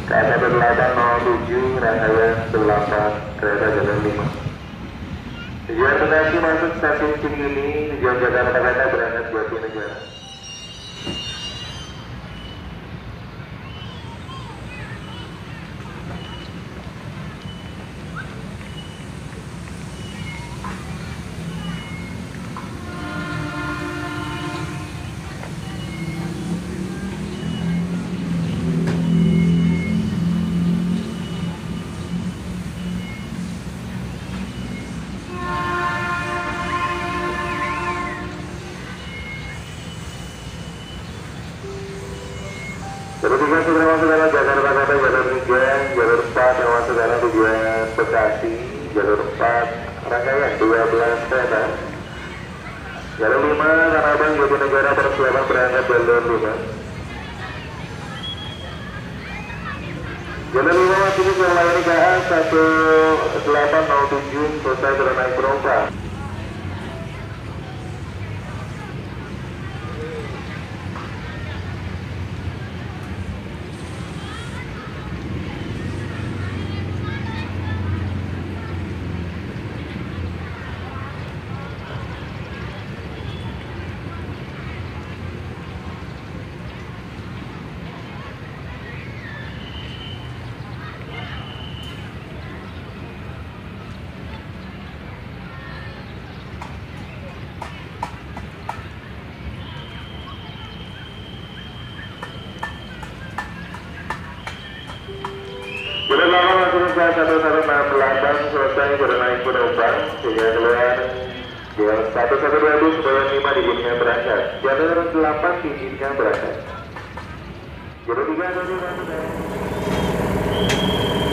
K1807 rangkaian 8 kereta jalan 5. Tujuan Bekasi masuk stasiun Cikini, tujuan Jakarta kereta berangkat Jatinegara. Jalur 3 termasuk dalam Jakarta Kota, jalur 3, jalur 4 termasuk dalam tujuan Bekasi, jalur 4 rangkaian 12 kereta. Jalur 5 Tanah Abang Jatinegara persiapan berangkat jalur 5. Jalur 5 masih bisa melayani KA 1807 selesai naik penumpang. Jalur 8 masuk ke 1168 selesai naik penumpang sehingga keluar jalur 1122 supaya 5 diizinkan berangkat. Jalur 8 diizinkan berangkat. Jalur 3 masuk